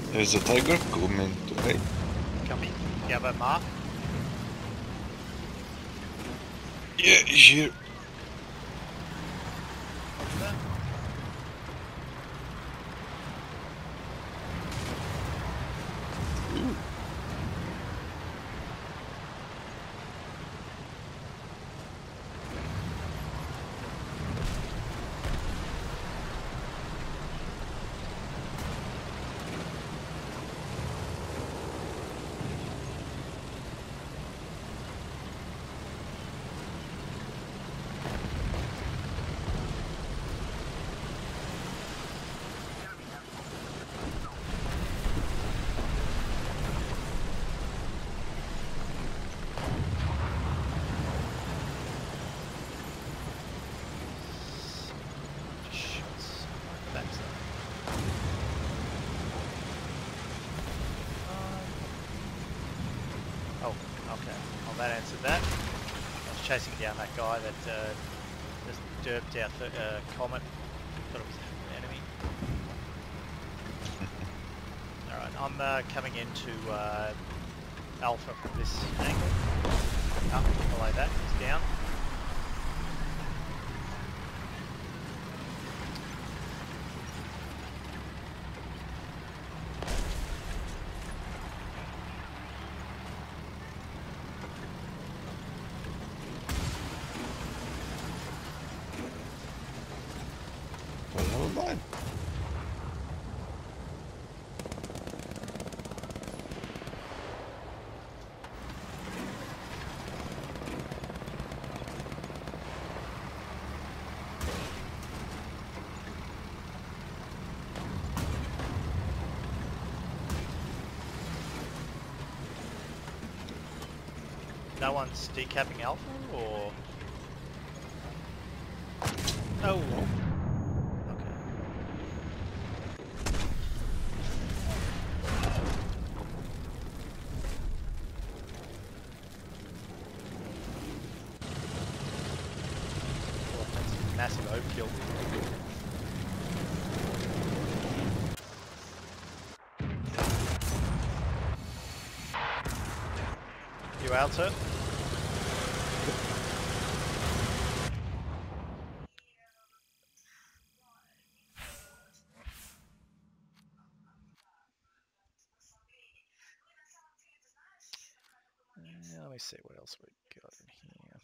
There's a tiger coming today. Coming. You have a mark? Yeah, he's here. What's that? Shots. That's it. Oh, okay. Well, that answered that. I was chasing down that guy that uh, just derped out the uh, comet. Thought it was an enemy. Alright, I'm uh, coming into uh, Alpha from this angle. Up, below that, it's down. Well, never mind. No one's decapping Alpha, or... Oh. Okay. Well, that's a massive overkill. You out, sir? Uh, let me see what else we got in here.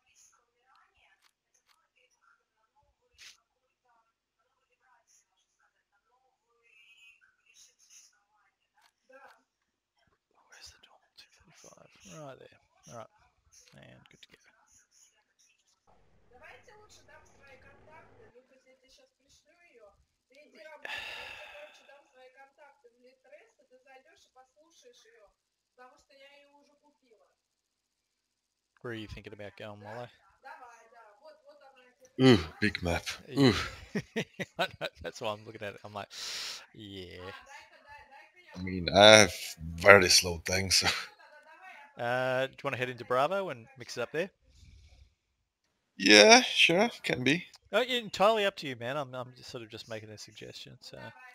Where's the normal two thirty-five? Right there. Alright. And good to go. Давайте лучше дам свои контакты. Ну, то есть я тебе сейчас пришлю ее. Ты иди работай. Я тебе, короче, дам свои контакты в Литрес, и ты зайдешь и послушаешь ее. Потому что я ее уже купила. Where are you thinking about going, Molly? Давай, да. Вот, вот она. Ooh, big map. Ooh. I know, that's why I'm looking at it. I'm like, yeah. I mean, I have very slow things, so. Uh, do you want to head into Bravo and mix it up there? Yeah, sure, can be. Oh, yeah, entirely up to you, man. I'm, I'm just sort of just making a suggestion. So.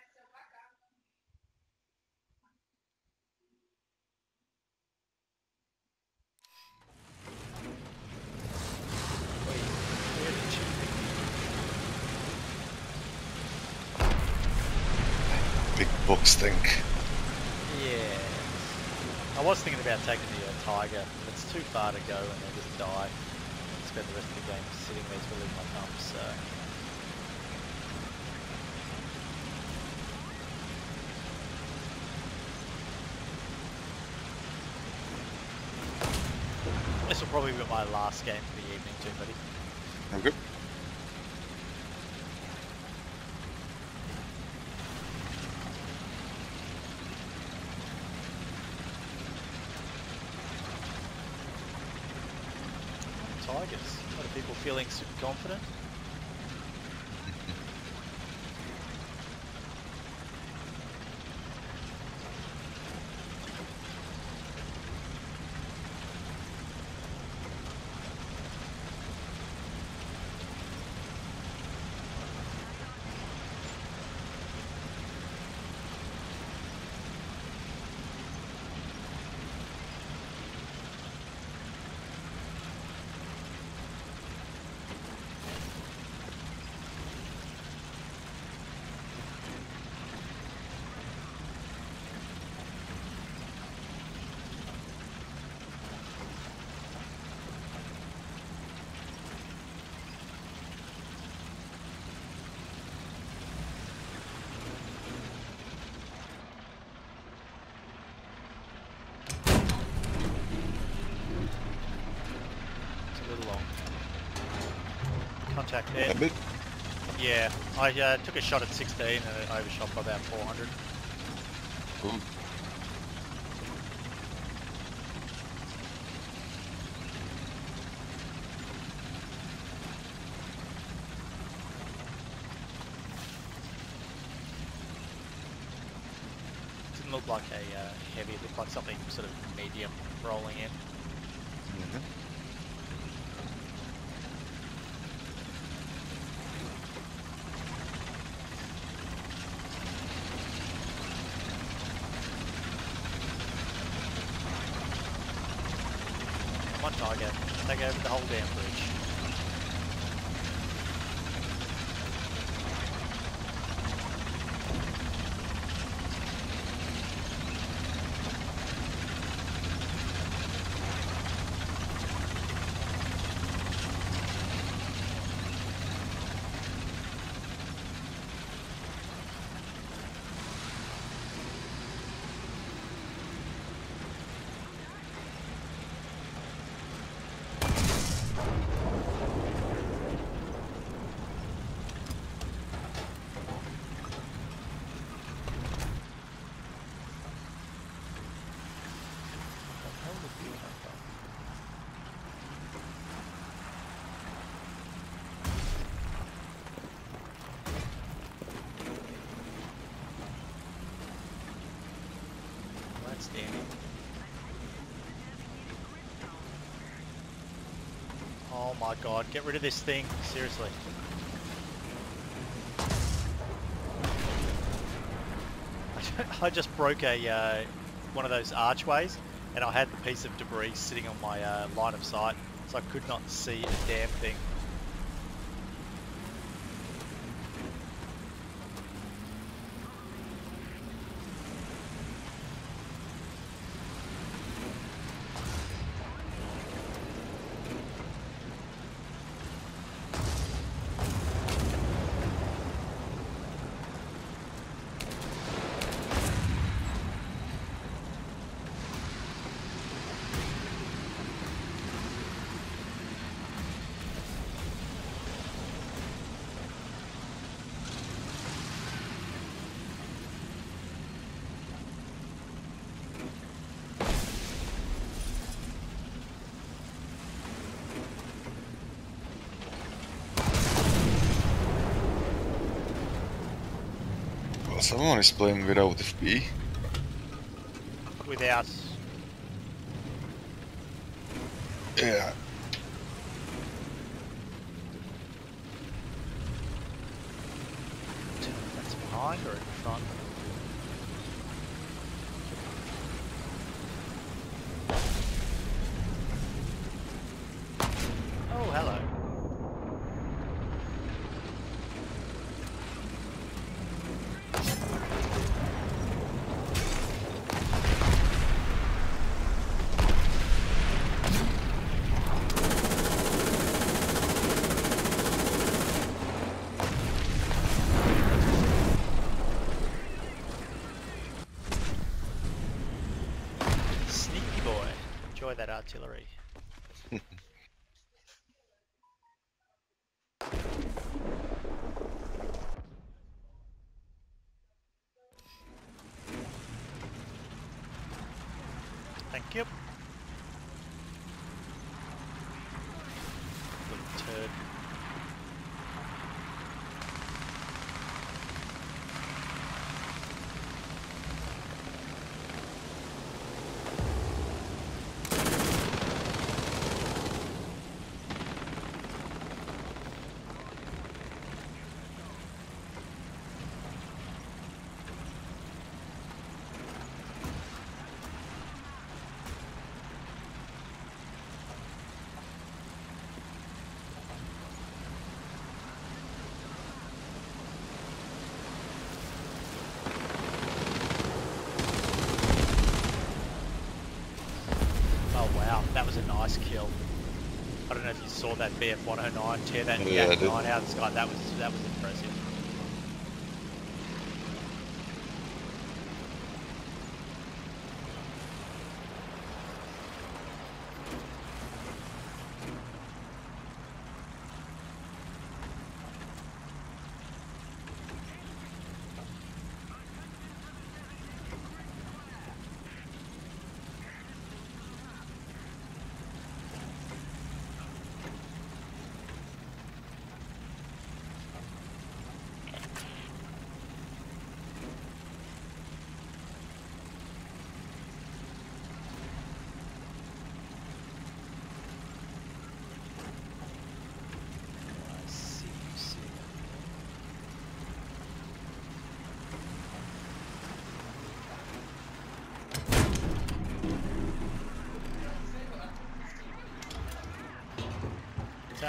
Big box stink. Yeah. I was thinking about taking the uh, Tiger, but it's too far to go and then just die. Spend the rest of the game sitting there twiddling my thumbs, so... This will probably be my last game for the evening too, buddy. I'm good. Tigers. A lot of people feeling super confident. A And, bit. yeah, I uh, took a shot at sixteen and it overshot by about four hundred. Ooh. Didn't look like a uh, heavy, it looked like something sort of medium rolling in. Mhm. Come on, Tiger, take over the whole damn bridge. What the hell was the fuel tank from? Well, that's damning. Oh my god, get rid of this thing, seriously. I just broke a uh, one of those archways and I had the piece of debris sitting on my uh, line of sight, so I could not see a damn thing. Well, someone is playing without F P. Without... Yeah. That's behind or in front? Oh, hello. Sneaky boy. Enjoy that artillery. Thank you. Little turd. Oh wow, that was a nice kill. I don't know if you saw that B F one oh nine tear that Yeah, I Yak did. nine out of the sky. That was that was impressive.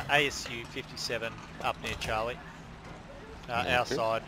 A S U fifty-seven up near Charlie. Uh, Okay. Our side.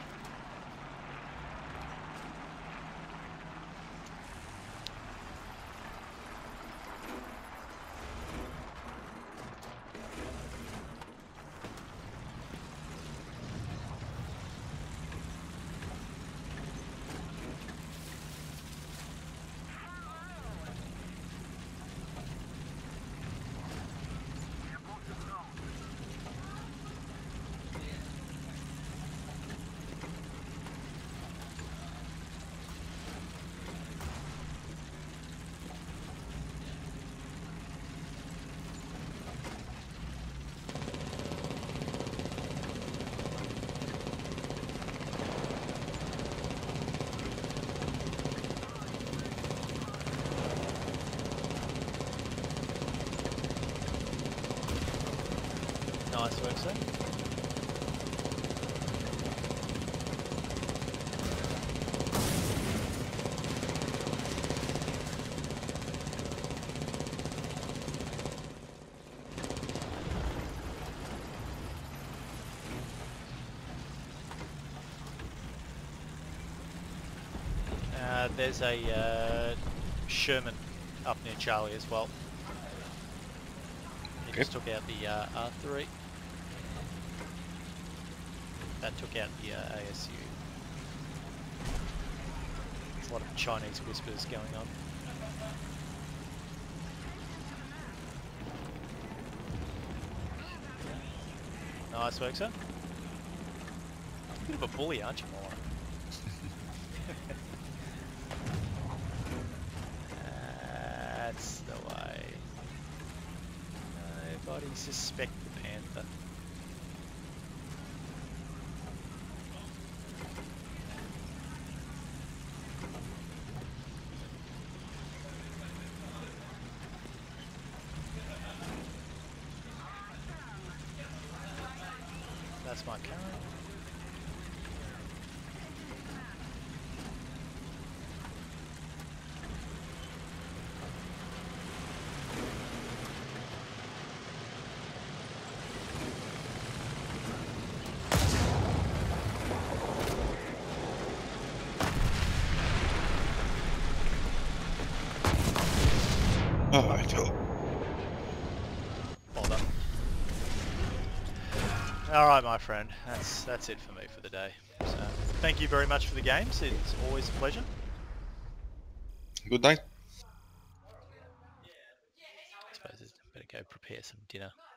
Nice work, sir. Uh, there's a uh, Sherman up near Charlie as well. He Okay. just took out the uh, R three. That took out the uh, A S U. There's a lot of Chinese whispers going on. Nice work, sir. Bit of a bully, aren't you, Mola? That's the way. Nobody suspect the Panther. That's my current. Alright, well. Well done. Alright, my friend. That's that's it for me for the day. So, thank you very much for the games. It's always a pleasure. Good night. I suppose I better go prepare some dinner.